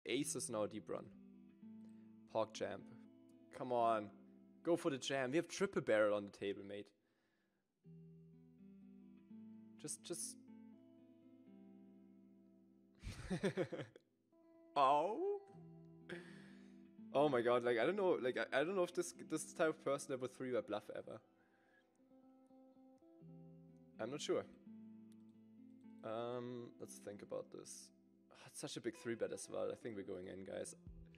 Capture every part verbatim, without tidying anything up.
aces now deep run. Pork jam. Come on. Go for the jam. We have triple barrel on the table, mate. Just, just... Oh. Oh my god, like, I don't know, like, I, I don't know if this this type of person ever three bet bluff ever. I'm not sure. Um, let's think about this. Oh, it's such a big three bet as well. I think we're going in, guys.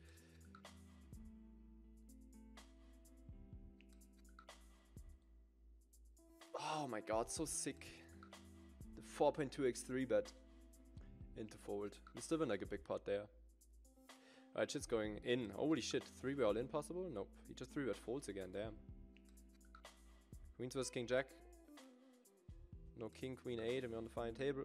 Oh my god, so sick. The four point two x three bet into fold. We still win like a big pot there. Alright, shit's going in. Holy shit, three bet all in possible? Nope. He just three bet folds again, damn. Queens versus King Jack. No King, Queen eight, and we're on the final table.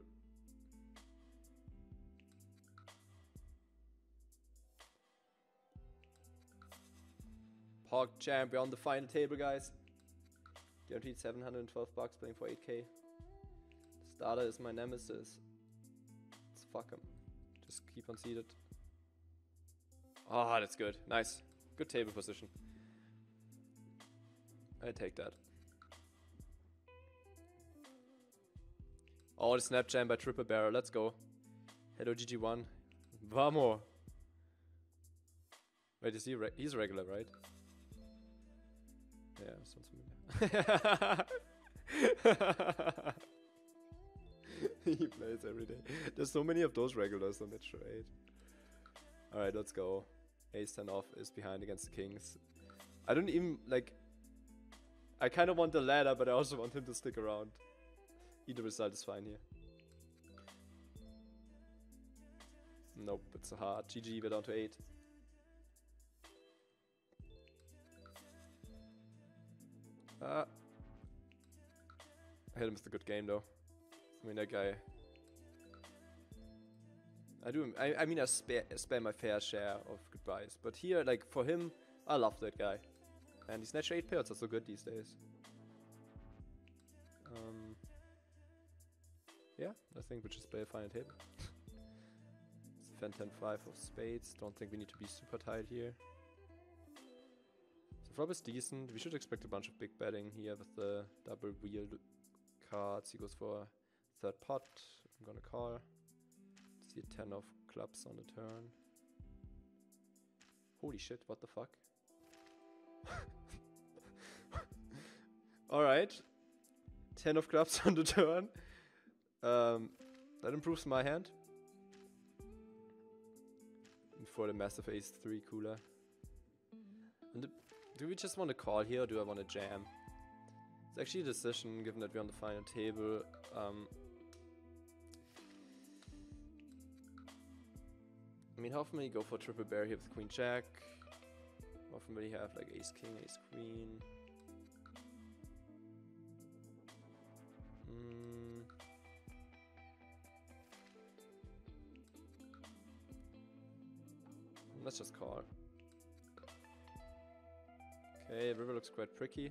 Pork jam, we're on the final table, guys. Guaranteed seven hundred twelve bucks playing for eight K. Starter is my nemesis. Let's fuck him. Just keep on seated. Ah, oh, that's good. Nice. Good table position. I take that. Oh, the snap jam by triple barrel. Let's go. Hello, G G one. Vamos. Wait, is he re he's regular, right? Yeah, sounds familiar. He plays every day. There's so many of those regulars on that charade. Alright, let's go. Ace ten off is behind against the kings. I don't even, like... I kind of want the ladder, but I also want him to stick around. Either result is fine here. Nope, it's a hard. G G, we're down to eight. Uh, I hit him with a good game though. I mean, that guy... I do. I, I mean, I spare, spare my fair share of goodbyes. But here, like, for him, I love that guy. And these natural eight pairs are so good these days. Um, yeah, I think we just play a final table. It's Fan ten five of spades. Don't think we need to be super tight here. So flop is decent. We should expect a bunch of big betting here with the double wheeled cards. He goes for third pot. I'm gonna call. See a ten of clubs on the turn. Holy shit, what the fuck? Alright. ten of clubs on the turn. Um, that improves my hand. And for the massive ace three cooler. And the, do we just want to call here or do I want to jam? It's actually a decision given that we're on the final table. Um, I mean, how often will you go for triple bear here with queen jack? How often will you have like ace king, ace queen? Mm. Let's just call. Okay, river looks quite tricky.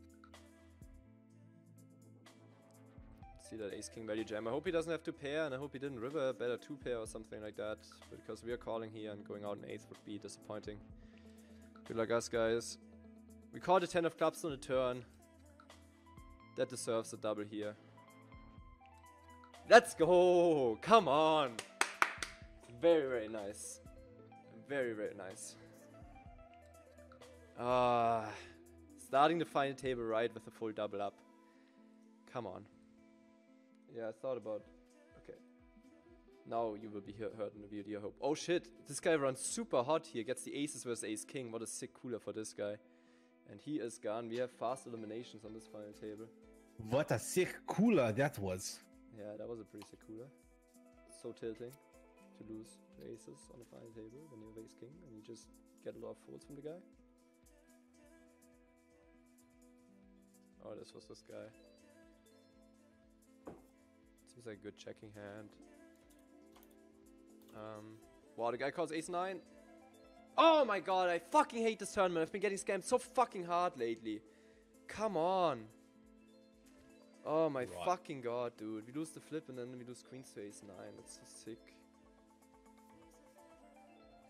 See that ace king value jam. I hope he doesn't have to pair, and I hope he didn't river better two pair or something like that, because we are calling here and going out in eighth would be disappointing. Good luck us, guys. We called a ten of clubs on the turn. That deserves a double here. Let's go! Come on! Very, very nice. Very, very nice. Ah, uh, starting the final table right with a full double up. Come on. Yeah, I thought about... Okay. Now you will be he heard in the video, I hope. Oh shit! This guy runs super hot here. Gets the aces versus ace king. What a sick cooler for this guy. And he is gone. We have fast eliminations on this final table. What a sick cooler that was. Yeah, that was a pretty sick cooler. So tilting to lose to aces on the final table when you have ace king and you just get a lot of folds from the guy. Oh, this was this guy. Seems like a good checking hand. Um, wow, the guy calls ace nine. Oh my god, I fucking hate this tournament. I've been getting scammed so fucking hard lately. Come on. Oh my right. fucking god, dude. We lose the flip and then we lose queens to ace nine. That's so sick.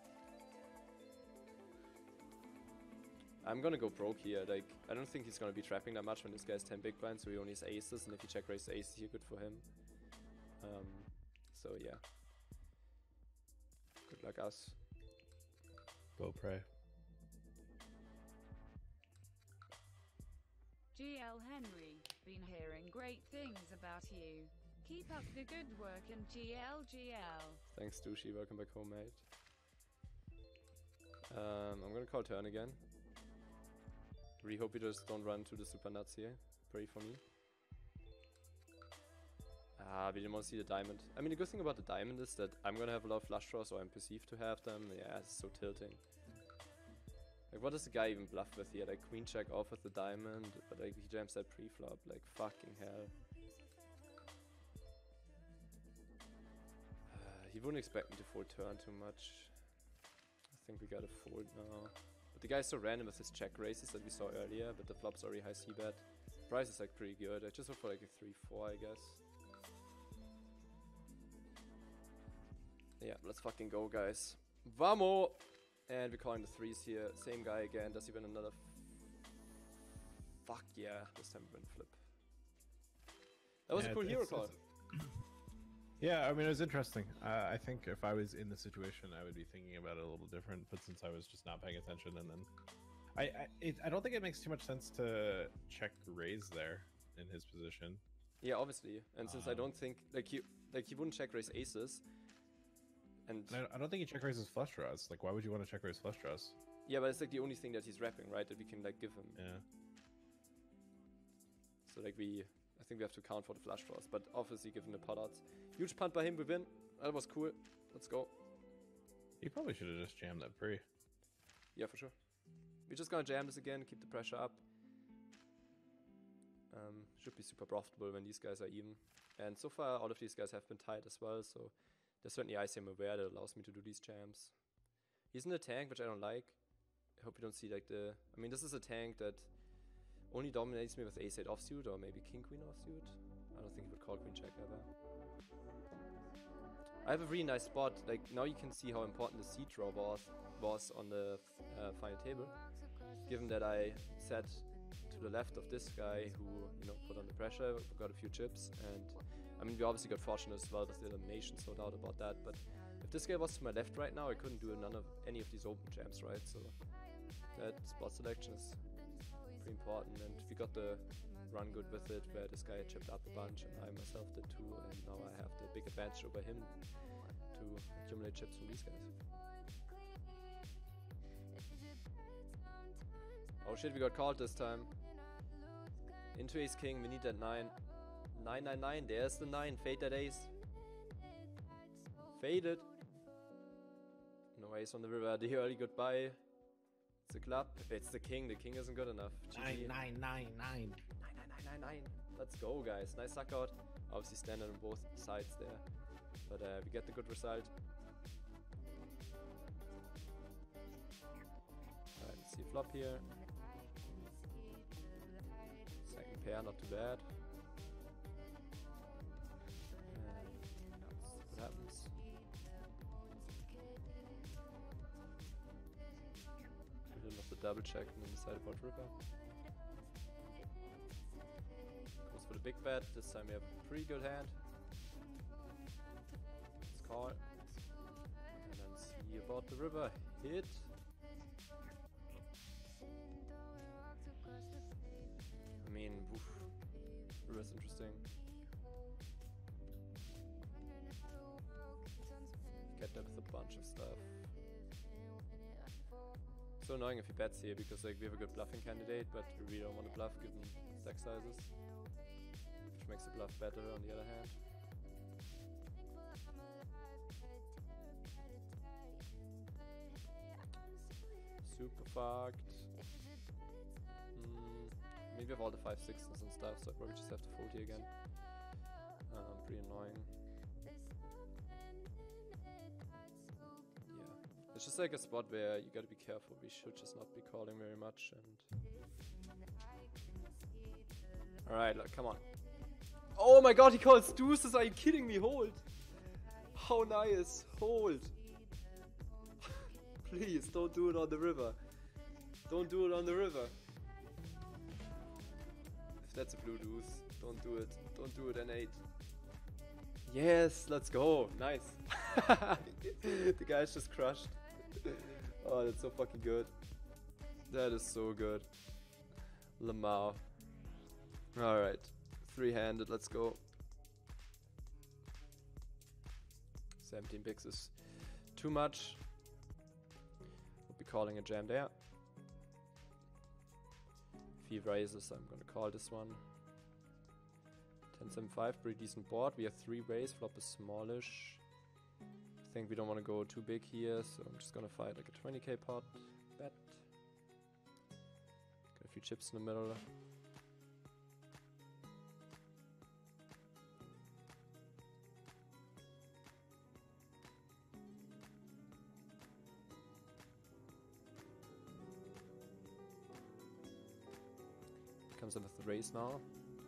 I'm gonna go broke here. Like, I don't think he's gonna be trapping that much when this guy has ten big blinds, so he only has aces, and if he check raises aces here, good for him. Um, so yeah. Good luck us. Go pray. G L Henry, been hearing great things about you. Keep up the good work and G L G L. Thanks, Douchey. Welcome back home, mate. Um, I'm gonna call turn again. Really hope you just don't run to the super nuts here. Pray for me. Ah, we didn't want to see the diamond. I mean, the good thing about the diamond is that I'm gonna have a lot of flush draws, or I'm perceived to have them. Yeah, it's so tilting. Like, what does the guy even bluff with here? Like, queen check off with the diamond, but like, he jams that pre-flop. Like, fucking hell. Uh, he wouldn't expect me to fold turn too much. I think we gotta fold now. But the guy's so random with his check raises that we saw earlier, but the flop's already high c-bet. Price is like pretty good. I just hope for like a three four, I guess. Yeah, let's fucking go, guys. Vamo! And we're calling the threes here. Same guy again. Does he win another? Fuck yeah. This time we win flip. That was Yeah, a cool it's- hero it's- call. it's- Yeah, I mean, it was interesting. Uh, I think if I was in the situation, I would be thinking about it a little different. But since I was just not paying attention, and then I, I, it, I don't think it makes too much sense to check raise there in his position. Yeah, obviously. And since I Um, don't think like he like he wouldn't check raise aces. And And I, I don't think he check raises flush draws. Like, why would you want to check raise flush draws? yeah, but it's like the only thing that he's wrapping, right? That we can like give him. Yeah. So like we, I think we have to count for the flush draws, but obviously given the pot odds, huge punt by him, we win. That was cool. Let's go. He probably should have just jammed that pre. Yeah, for sure. We're just gonna jam this again, keep the pressure up. Um, should be super profitable when these guys are even. And so far, all of these guys have been tight as well, so there's certainly I C M aware that allows me to do these jams. He's in a tank, which I don't like. I hope you don't see like the... I mean, this is a tank that only dominates me with ace eight offsuit or maybe king queen offsuit. I don't think he would call queen check ever. I have a really nice spot. Like, now you can see how important the seed draw was, was on the uh, final table. Given that I sat to the left of this guy who, you know, put on the pressure, got a few chips, and I mean, we obviously got fortunate as well with the elimination, no doubt about that, but if this guy was to my left right now, I couldn't do none of any of these open jams, right? So that spot selection is pretty important, and we got the run good with it, where this guy chipped up a bunch, and I myself did too, and now I have the big advantage over him to accumulate chips from these guys. Oh shit, we got called this time. Into ace king, we need that nine. nine nine nine, there's the nine. Fade that ace. Faded. No ace on the river. The early goodbye. It's the club. It's the king. The king isn't good enough. G G. Nine, nine, nine, nine. nine nine nine nine nine. Let's go, guys. Nice suck out. Obviously standard on both sides there. But uh, we get the good result. Alright, let's see flop here. Second pair, not too bad. And let's see what happens. Middle of the double check and then decide about river. Goes for the big bet. This time we have a pretty good hand. Let's call. And then see about the river. Hit. I mean, oof. River's interesting. Get that with a bunch of stuff. So annoying if he bets here because like we have a good bluffing candidate, but we really don't want to bluff given stack sizes, which makes the bluff better on the other hand. Super fucked. Mm, maybe we have all the five sixes and stuff, so I probably just have to fold here again. Um, pretty annoying. Yeah, it's just like a spot where you gotta be careful. We should just not be calling very much. And all right, look, come on. Oh my god, he calls deuces. Are you kidding me? Hold. How nice. Hold. Please don't do it on the river. Don't do it on the river. If that's a blue deuce, don't do it. Don't do it, N eight. Yes, let's go. Nice. The guy's just crushed. Oh, that's so fucking good. That is so good. Lamau. Alright. Three-handed, let's go. seventeen bigs is too much. We'll be calling a jam there. If he raises, I'm gonna call this one. ten seven five, pretty decent board. We have three ways, flop is smallish. I think we don't want to go too big here, so I'm just gonna fight like a twenty K pot. Bet. Got a few chips in the middle. Comes in with the raise now.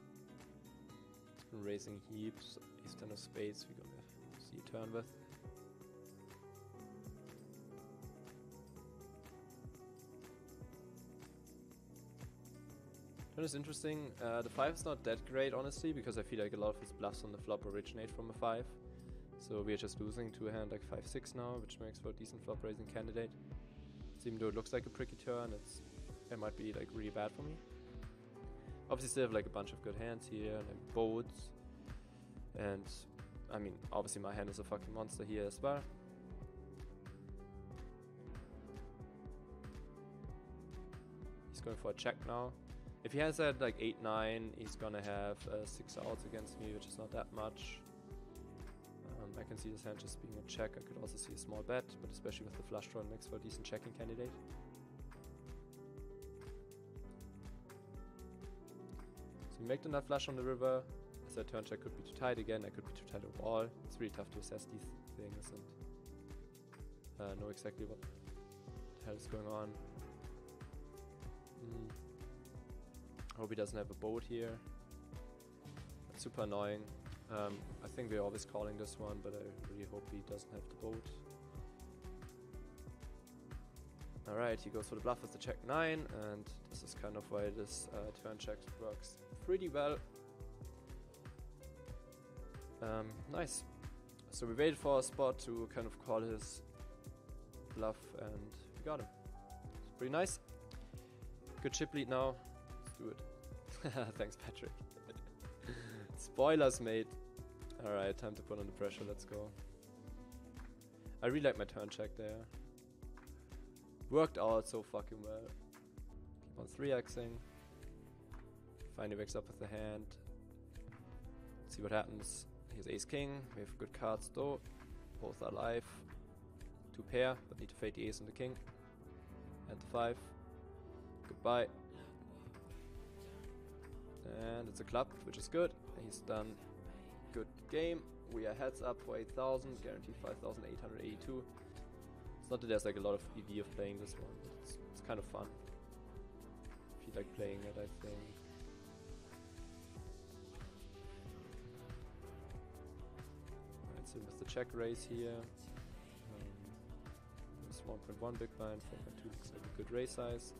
Raising heaps, ace ten of spades, we're gonna see a turn with. Turn is interesting. Uh, the five is not that great, honestly, because I feel like a lot of his bluffs on the flop originate from a five. So we're just losing to a hand like five six now, which makes for a decent flop raising candidate. So even though it looks like a tricky turn, it's it might be like really bad for me. Obviously still have like a bunch of good hands here, like boats. And I mean, obviously my hand is a fucking monster here as well. He's going for a check now. If he has that like eight nine, he's gonna have uh, six outs against me, which is not that much. Um, I can see this hand just being a check. I could also see a small bet, but especially with the flush draw, it makes for a decent checking candidate. We make the nut flush on the river. As I turn check could be too tight again, I could be too tight overall. It's really tough to assess these things and uh, know exactly what the hell is going on. Mm. Hope he doesn't have a boat here. That's super annoying. Um, I think we're always calling this one, but I really hope he doesn't have the boat. Alright, he goes for the bluff with the check nine, and this is kind of why this uh, turn check works pretty well. Um, nice. So we waited for a spot to kind of call his bluff, and we got him. It's pretty nice. Good chip lead now. Let's do it. Thanks, Patrick. Spoilers, mate. Alright, time to put on the pressure. Let's go. I really like my turn check there. Worked out so fucking well. Keep on three Xing. Finally wakes up with the hand. See what happens. Here's ace king. We have good cards though. Both are alive. Two pair, but need to fade the ace and the king. And the five. Goodbye. And it's a club, which is good. He's done good game. We are heads up for eight thousand, guaranteed five thousand eight hundred eighty-two. It's not that there's like a lot of E V of playing this one, but it's, it's kind of fun. If you like playing it, I think. Alright, so with the check raise here. Um, there's one point one big blind, four point two looks like a good raise size.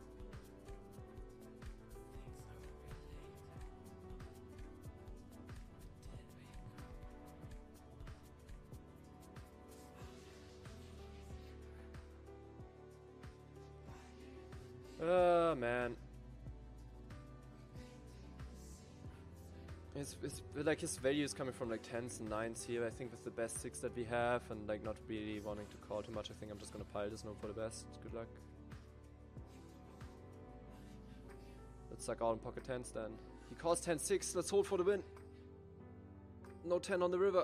Oh man, it's, it's like his value is coming from like tens and nines here. I think with the best six that we have, and like not really wanting to call too much, I think I'm just gonna pile this, hope for the best. Good luck. Let's suck out in pocket tens then. He calls ten six. Let's hold for the win. No ten on the river.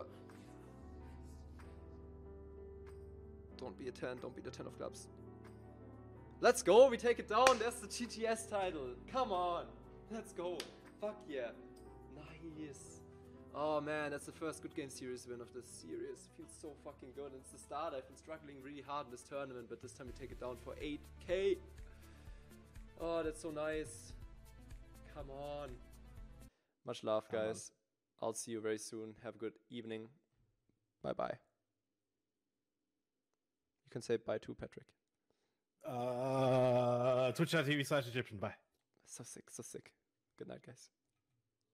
Don't be a ten. Don't be the ten of clubs. Let's go, we take it down, there's the G T S title. Come on, let's go. Fuck yeah. Nice. Oh man, that's the first Good Game Series win of this series. Feels so fucking good. And it's the start. I've been struggling really hard in this tournament, but this time we take it down for eight K. Oh, that's so nice. Come on. Much love, guys. I'll see you very soon. Have a good evening. Bye-bye. You can say bye too, Patrick. Uh, twitch dot t v slash Egyptian. Bye. So sick, so sick. Good night, guys.